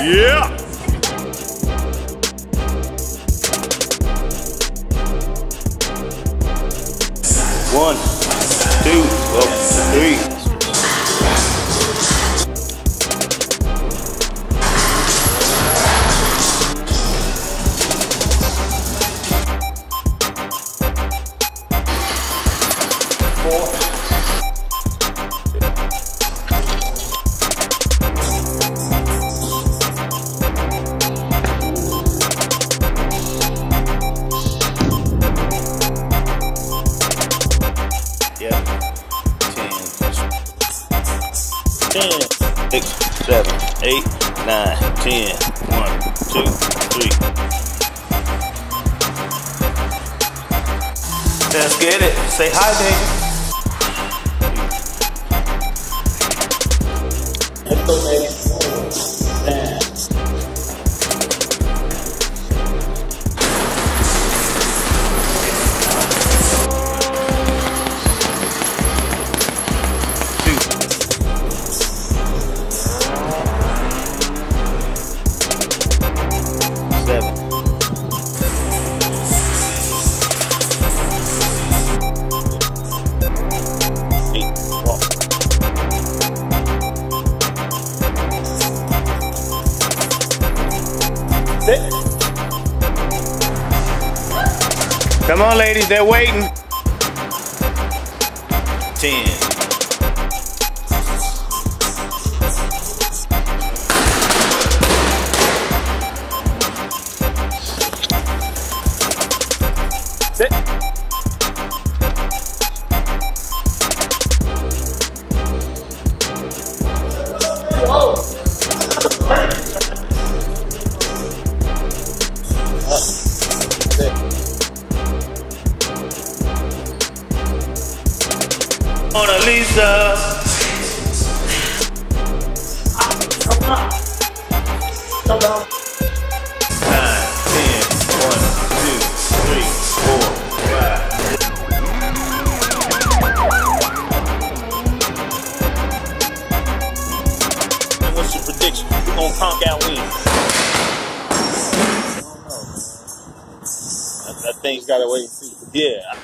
Yeah. 1, 2, 3. Yeah. 10, 6, 7, 8, 9, 10. 1, 2, 3. Let's get it. Say hi, baby. Let's go, baby. 7. 8. Walk. 6. Come on, ladies, they're waiting. 10. 6. Whoa! Mona Lisa. Come on. 9, 10, 1, 2, 3, 4, 5. And what's your prediction? Who's gonna conk out win? That thing's gotta wait and see. Yeah.